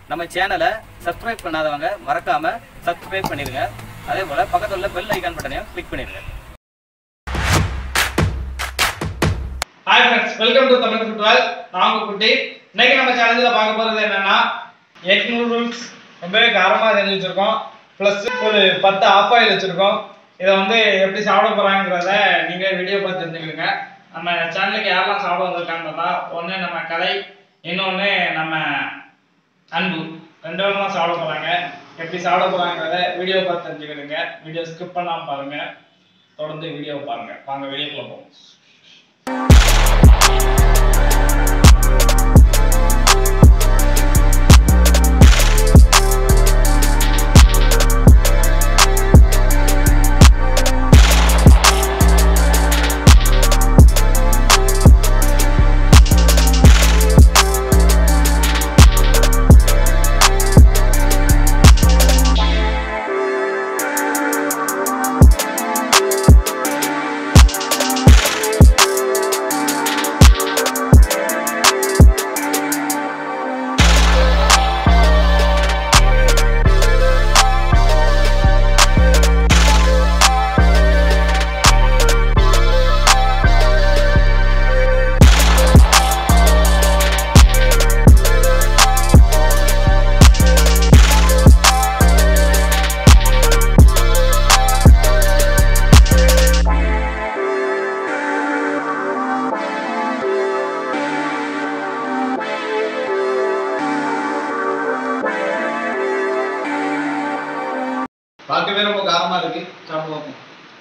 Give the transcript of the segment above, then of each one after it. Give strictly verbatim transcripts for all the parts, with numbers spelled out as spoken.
நம்ம சேனலை சப்ஸ்கிரைப் பண்ணாதவங்க மறக்காம சப்ஸ்கிரைப் பண்ணிடுங்க. அதே போல பக்கத்துல உள்ள பெல் ஐகான் பட்டனையும் கிளிக் பண்ணிடுங்க. Hi friends, welcome to Tamil football. நான் உங்க குட்டி. இன்னைக்கு நம்ம சேனல்ல பார்க்க போறது என்னன்னா எக் நூடுல்ஸ். ரொம்பவே காரமாக செஞ்சு வச்சிருக்கோம். ப்ளஸ் ஒரு பத்து ஆஃப் ஆயில் வச்சிருக்கோம். இதை வந்து எப்படி சாப்பிட போறாங்கிறத நீங்க வீடியோ பார்த்து தெரிஞ்சுக்கிடுங்க. நம்ம சேனலுக்கு யாரெல்லாம் சாப்பிட வந்திருக்கான்னு பார்த்தா ஒன்று நம்ம கலை, இன்னொன்று நம்ம அன்பு, ரெண்டு பேரும் தான் சாப்பிட போறாங்க. எப்படி சாப்பிட போறாங்கிறத வீடியோ பார்த்து தெரிஞ்சுக்கிடுங்க. வீடியோ ஸ்கிப் பண்ணாம பாருங்க. தொடர்ந்து வீடியோ பாருங்க. வாங்க வீடியோக்குள்ள போவோம். பார்க்கவே ரொம்ப காரமா இருக்கு. சாப்பிடுவோம்.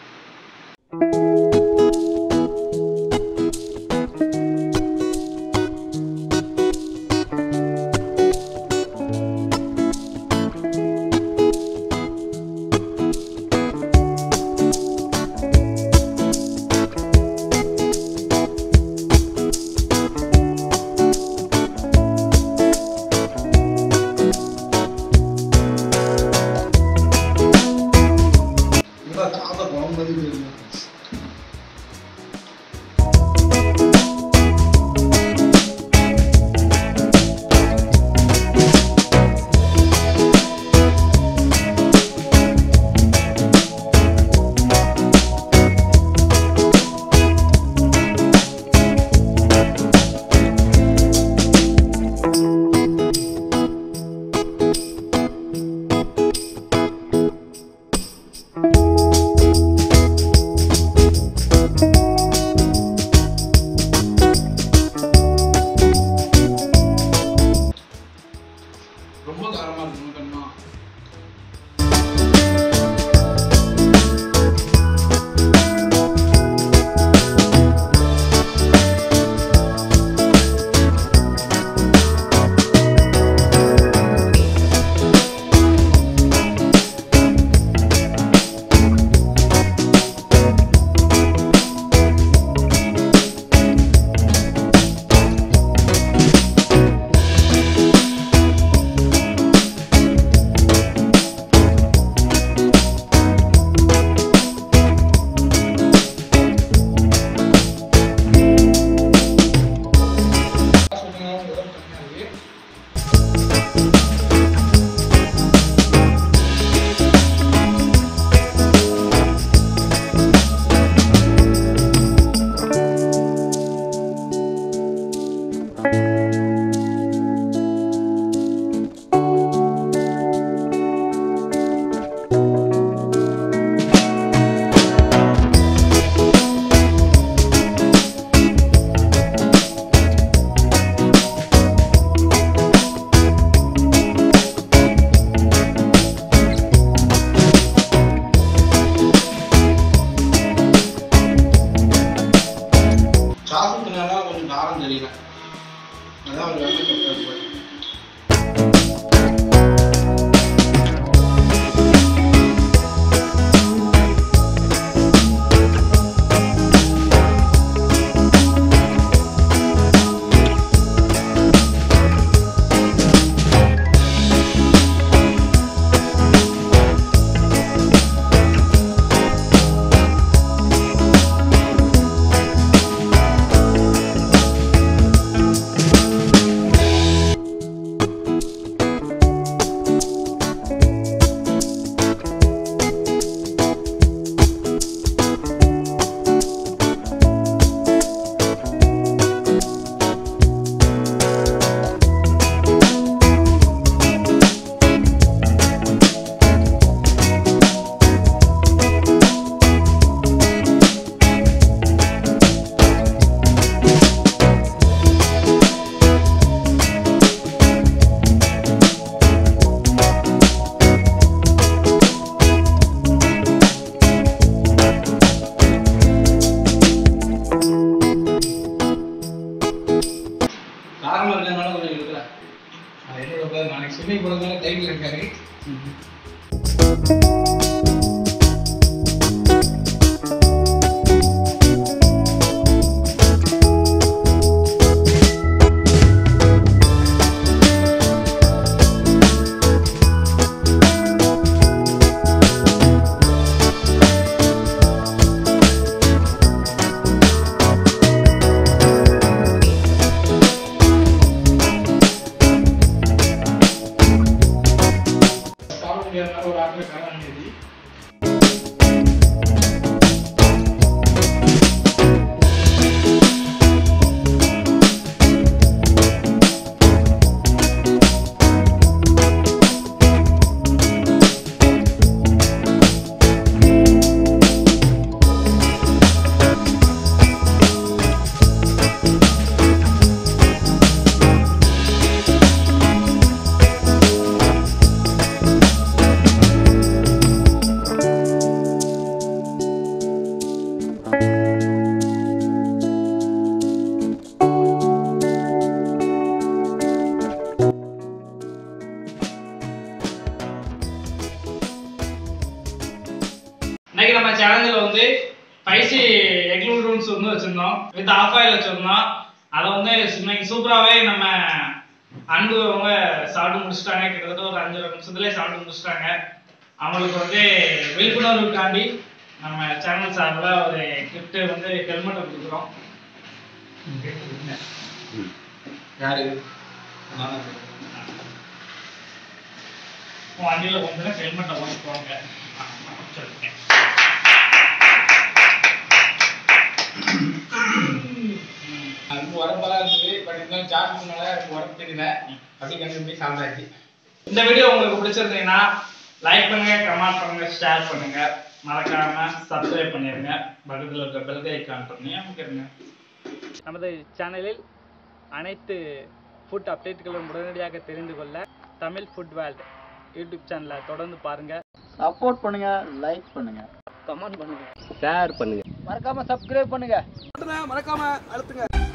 ரொம்ப காரமா இருக்கு. கண்ணா போடக்கூடாது. நாளைக்கு ஸ்விம்மிங் போடுறதுனால டைமில் இருக்காரு. ஒரு ஆட்டில் காரணம் எழுதி இன்னைக்கு நம்ம சேனல்ல வந்து ஸ்பைசி எக் நூடுல்ஸ் வந்து வச்சிருந்தோம். வித் ஆஃப் ஆயில் வச்சிருந்தோம். அதை வந்து இன்னைக்கு சூப்பராகவே நம்ம அன்பு அவங்க சாப்பிட்டு முடிச்சிட்டாங்க. கிட்டத்தட்ட ஒரு அஞ்சு நிமிஷத்துலேயே சாப்பிட்டு முடிச்சிட்டாங்க. அவங்களுக்கு வந்து விழிப்புணர்வுக்காண்டி நம்ம சேனல் சார்பில் ஒரு கிஃப்ட் வந்து ஹெல்மெட்டை கொடுக்குறோம். யாரு வண்டியில் வந்து ஹெல்மெட்டை வாங்கி போங்க சொல்லிட்டேன். உடம்பெல்லாம் இருந்தது, பட் இருந்தாலும் சாப்பிட்டதுனால உடம்பு தெரியல. அப்படி கண்டிப்பா சாப்பிடாச்சு. இந்த வீடியோ உங்களுக்கு பிடிச்சிருந்தீங்கன்னா லைக் பண்ணுங்க, கமெண்ட் பண்ணுங்க, ஷேர் பண்ணுங்க, மறக்காம சப்ஸ்கிரைப் பண்ணிருங்க. பக்கத்தில் இருக்க பெல் ஐகான் பண்ணி அமைக்கிறங்க. நமது சேனலில் அனைத்து ஃபுட் அப்டேட்டுகளும் உடனடியாக தெரிந்து கொள்ள தமிழ் ஃபுட் வேர்ல்ட் யூடியூப் சேனலை தொடர்ந்து பாருங்க. சப்போர்ட் பண்ணுங்க, லைக் பண்ணுங்க, கமெண்ட் பண்ணுங்க, ஷேர் பண்ணுங்க, மறக்காம சப்ஸ்கிரைப் பண்ணுங்க, மறக்காம அழுத்துங்க.